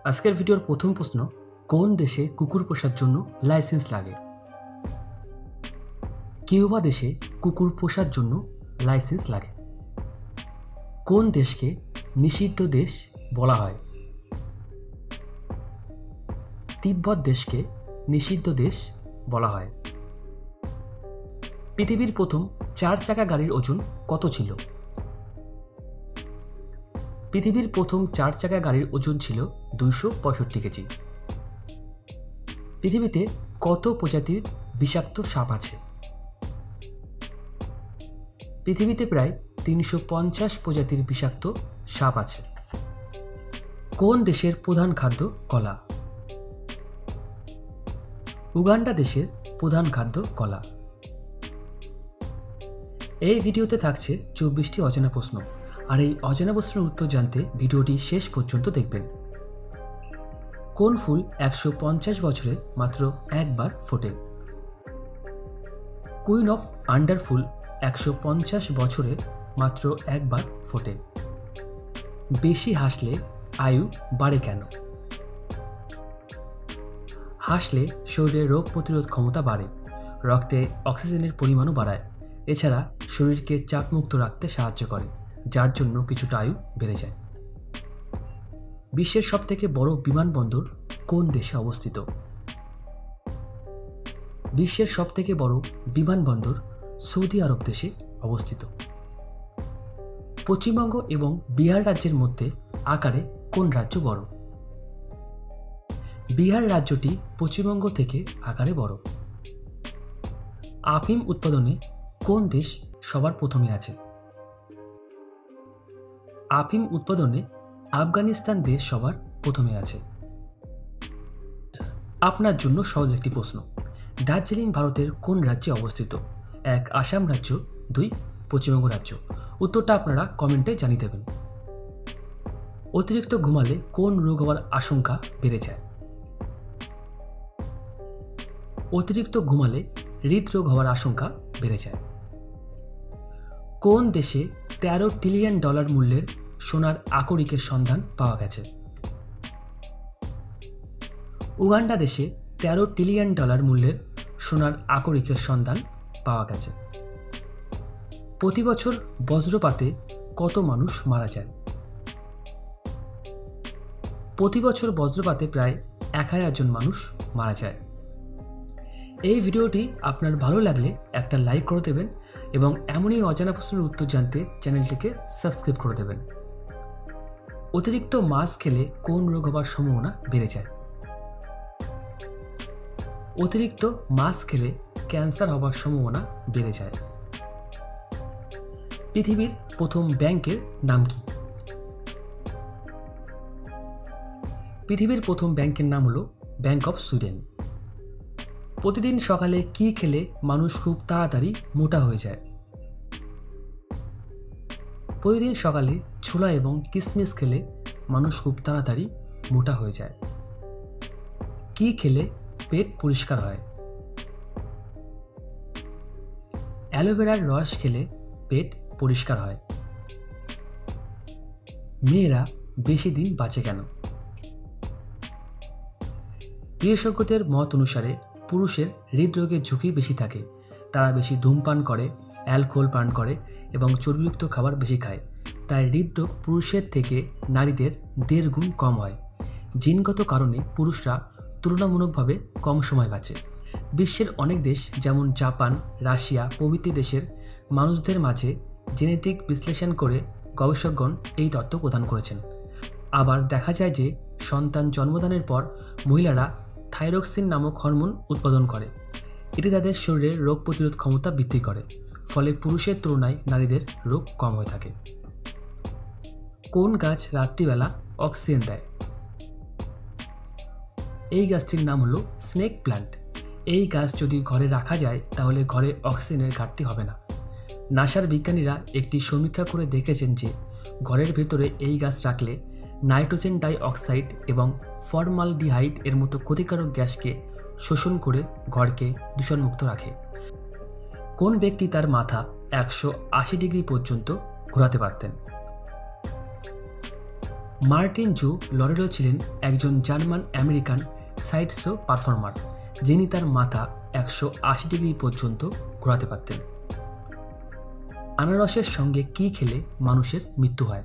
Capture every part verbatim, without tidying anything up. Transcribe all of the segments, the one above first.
আজকের ভিডিওর প্রথম প্রশ্ন, কোন দেশে কুকুর পোষার জন্য লাইসেন্স লাগে? কিউবা দেশে কুকুর পোষার জন্য লাইসেন্স লাগে। কোন দেশকে নিষিদ্ধ দেশ বলা হয়? তিব্বত দেশকে নিষিদ্ধ দেশ বলা হয়। পৃথিবীর প্রথম চার চাকা গাড়ির ওজন কত ছিল? পৃথিবীর প্রথম চার চাকা গাড়ির ওজন ছিল দুইশো পঁয়ষট্টি কেজি। পৃথিবীতে কত প্রজাতির বিষাক্ত সাপ আছে? পৃথিবীতে প্রায় তিনশো পঞ্চাশ প্রজাতির বিষাক্ত সাপ আছে। কোন দেশের প্রধান খাদ্য কলা? উগান্ডা দেশের প্রধান খাদ্য কলা। এই ভিডিওতে থাকছে চব্বিশটি অজানা প্রশ্ন, আর এই অজানা প্রশ্নের উত্তর জানতে ভিডিওটি শেষ পর্যন্ত দেখবেন। কোন ফুল একশো পঞ্চাশ বছরে মাত্র একবার ফোটে? কুইন অফ আন্ডার ফুল একশো পঞ্চাশ বছরে মাত্র একবার ফোটে। বেশি হাসলে আয়ু বাড়ে কেন? হাসলে শরীরে রোগ প্রতিরোধ ক্ষমতা বাড়ে, রক্তে অক্সিজেনের পরিমাণও বাড়ায়, এছাড়া শরীরকে চাপমুক্ত রাখতে সাহায্য করে, যার জন্য কিছুটা আয়ু বেড়ে যায়। বিশ্বের সবথেকে বড় বিমানবন্দর কোন দেশে অবস্থিত? বিশ্বের সবথেকে বড় বিমানবন্দর সৌদি আরব দেশে অবস্থিত। পশ্চিমবঙ্গ এবং বিহার রাজ্যের মধ্যে আকারে কোন রাজ্য বড়? বিহার রাজ্যটি পশ্চিমবঙ্গ থেকে আকারে বড়। আফিম উৎপাদনে কোন দেশ সবার প্রথমে আছে? আফিম উৎপাদনে আফগানিস্তান দেশ সবার প্রথমে আছে। আপনার জন্য সহজ একটি প্রশ্ন, দার্জিলিং ভারতের কোন রাজ্যে অবস্থিত? এক আসাম রাজ্য, দুই পশ্চিমবঙ্গ রাজ্য। উত্তরটা আপনারা কমেন্টে জানিয়ে দেবেন। অতিরিক্ত ঘুমালে কোন রোগ হওয়ার আশঙ্কা বেড়ে যায়? অতিরিক্ত ঘুমালে হৃদরোগ হওয়ার আশঙ্কা বেড়ে যায়। কোন দেশে তেরো ট্রিলিয়ন ডলার মূল্যের সোনার আকরিকের সন্ধান পাওয়া গেছে? উগান্ডা দেশে তেরো ট্রিলিয়ন ডলার মূল্যের সোনার আকরিকের সন্ধান পাওয়া গেছে। প্রতি বছর বজ্রপাতে কত মানুষ মারা যায়? প্রতি বছর বজ্রপাতে প্রায় এক হাজার জন মানুষ মারা যায়। এই ভিডিওটি আপনার ভালো লাগলে একটা লাইক করে দেবেন এবং এমনই অজানা প্রশ্নের উত্তর জানতে চ্যানেলটিকে সাবস্ক্রাইব করে দেবেন। অতিরিক্ত মাছ খেলে কোন রোগ হওয়ার সম্ভাবনা বেড়ে যায়? অতিরিক্ত মাছ খেলে ক্যান্সার হওয়ার সম্ভাবনা বেড়ে যায়। পৃথিবীর প্রথম ব্যাংকের নাম কি? পৃথিবীর প্রথম ব্যাংকের নাম হলো ব্যাংক অফ সুইডেন। প্রতিদিন সকালে কি খেলে মানুষ খুব তাড়াতাড়ি মোটা হয়ে যায়? প্রতিদিন সকালে ছোলা এবং কিশমিশ খেলে মানুষ খুব তাড়াতাড়ি মোটা হয়ে যায়। কি খেলে পেট পরিষ্কার হয়? অ্যালোভেরার রস খেলে পেট পরিষ্কার হয়। মেয়েরা বেশি দিন বাঁচে কেন? বিশেষজ্ঞদের মত অনুসারে পুরুষের হৃদরোগের ঝুঁকি বেশি থাকে, তারা বেশি ধূমপান করে, অ্যালকোহল পান করে এবং চর্বিযুক্ত খাবার বেশি খায়, তাই হৃদরোগ পুরুষের থেকে নারীদের দেড় গুণ কম হয়। জিনগত কারণে পুরুষরা তুলনামূলকভাবে কম সময় বাঁচে। বিশ্বের অনেক দেশ যেমন জাপান, রাশিয়া প্রভৃতি দেশের মানুষদের মাঝে জেনেটিক বিশ্লেষণ করে গবেষকগণ এই তথ্য প্রদান করেছেন। আবার দেখা যায় যে সন্তান জন্মদানের পর মহিলারা থাইরক্সিন নামক হরমোন উৎপাদন করে। এটি তাদের শরীরের রোগ প্রতিরোধ ক্ষমতা বৃদ্ধি করে, ফলে পুরুষের তুলনায় নারীদের রোগ কম হয়ে থাকে। কোন গাছ রাত্রিবেলা অক্সিজেন দেয়? এই গাছটির নাম হলো স্নেক প্ল্যান্ট। এই গাছ যদি ঘরে রাখা যায় তাহলে ঘরে অক্সিজেনের ঘাটতি হবে না। নাসার বিজ্ঞানীরা একটি সমীক্ষা করে দেখেছেন যে ঘরের ভেতরে এই গাছ রাখলে নাইট্রোজেন ডাই অক্সাইড এবং ফর্মালডিহাইড এর মতো ক্ষতিকারক গ্যাসকে শোষণ করে ঘরকে দূষণমুক্ত রাখে। কোন ব্যক্তি তার মাথা একশো আশি ডিগ্রি পর্যন্ত ঘোরাতে পারতেন? মার্টিন জো লরেলো ছিলেন একজন German American side show performer, যিনি তার মাথা একশো আশি ডিগ্রি পর্যন্ত ঘোরাতে পারতেন। আনারসের সঙ্গে কি খেলে মানুষের মৃত্যু হয়?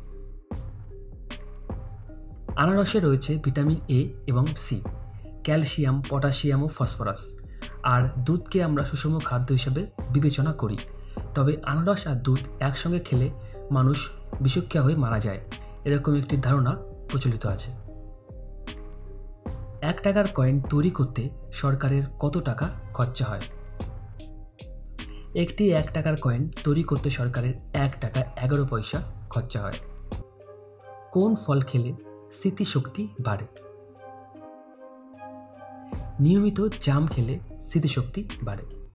আনারসে রয়েছে ভিটামিন এ এবং সি, ক্যালসিয়াম, পটাশিয়াম ও ফসফরাস। আর দুধকে আমরা সুষম খাদ্য হিসেবে বিবেচনা করি। তবে আনারস আর দুধ একসঙ্গে খেলে মানুষ বিষক্রিয়া হয়ে মারা যায়, এরকম একটি ধারণা প্রচলিত আছে। এক টাকার কয়েন তৈরি করতে সরকারের কত টাকা খরচা হয়? একটি এক টাকার কয়েন তৈরি করতে সরকারের এক টাকা এগারো পয়সা খরচা হয়। কোন ফল খেলে স্মৃতিশক্তি বাড়ে? নিয়মিত জাম খেলে স্মৃতিশক্তি বাড়ে।